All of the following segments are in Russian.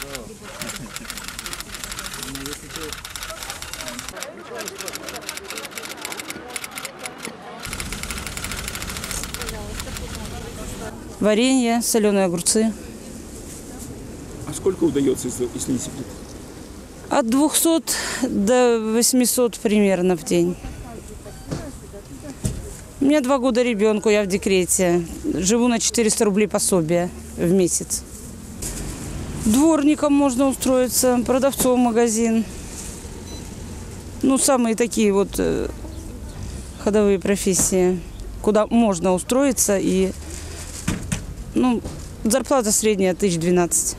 Варенье, соленые огурцы. А сколько удается, если не секрет? От 200 до 800 примерно в день. У меня 2 года ребенку, я в декрете. Живу на 400 рублей пособия в месяц. Дворником можно устроиться, продавцом в магазин. Ну, самые такие вот ходовые профессии, куда можно устроиться. И, ну, зарплата средняя 1012.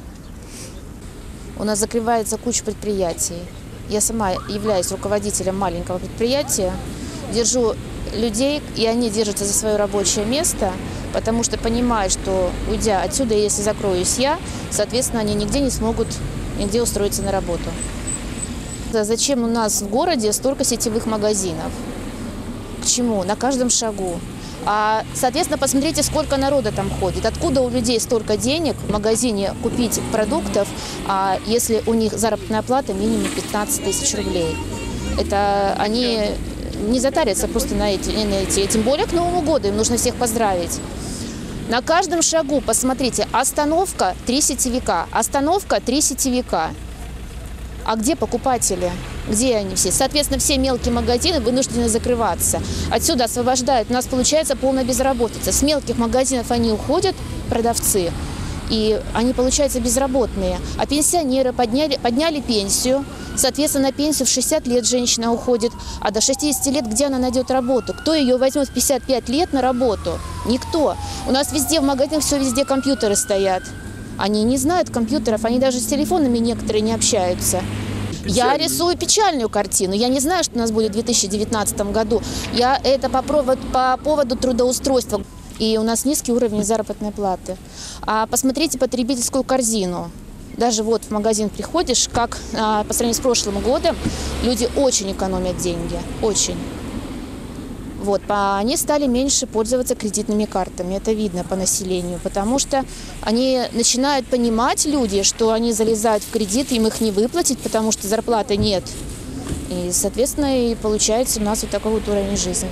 У нас закрывается куча предприятий. Я сама являюсь руководителем маленького предприятия, держу людей, и они держатся за свое рабочее место, потому что понимают, что, уйдя отсюда, если закроюсь я, соответственно, они нигде не смогут нигде устроиться на работу. Зачем у нас в городе столько сетевых магазинов? К чему? На каждом шагу. А, соответственно, посмотрите, сколько народа там ходит. Откуда у людей столько денег в магазине купить продуктов, если у них заработная плата минимум 15 тысяч рублей? Это они не затарятся просто на эти. Тем более к Новому году им нужно всех поздравить. На каждом шагу, посмотрите, остановка 3 сетевика, остановка 3 сетевика. А где покупатели? Где они все? Соответственно, все мелкие магазины вынуждены закрываться. Отсюда освобождают. У нас получается полная безработица. С мелких магазинов они уходят, продавцы, и они, получаются, безработные. А пенсионеры подняли пенсию. Соответственно, на пенсию в 60 лет женщина уходит, а до 60 лет где она найдет работу? Кто ее возьмет в 55 лет на работу? Никто. У нас везде в магазинах все везде компьютеры стоят. Они не знают компьютеров, они даже с телефонами некоторые не общаются. Я рисую печальную картину. Я не знаю, что у нас будет в 2019 году. Это по поводу трудоустройства. И у нас низкий уровень заработной платы. А посмотрите потребительскую корзину. Даже вот в магазин приходишь, как по сравнению с прошлым годом, люди очень экономят деньги. Очень. Вот, они стали меньше пользоваться кредитными картами, это видно по населению, потому что они начинают понимать, люди, что они залезают в кредит, им их не выплатить, потому что зарплаты нет. И, соответственно, и получается у нас вот такой вот уровень жизни.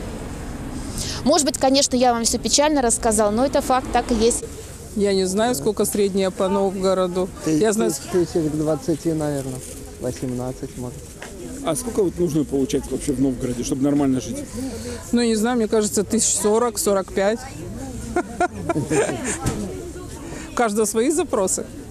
Может быть, конечно, я вам все печально рассказала, но это факт, так и есть. Я не знаю, сколько средняя по Новгороду. Я знаю, тысяч к 20, наверное, 18, может. А сколько вот нужно получать вообще в Новгороде, чтобы нормально жить? ну, не знаю, мне кажется, 1040-45. У каждого свои запросы.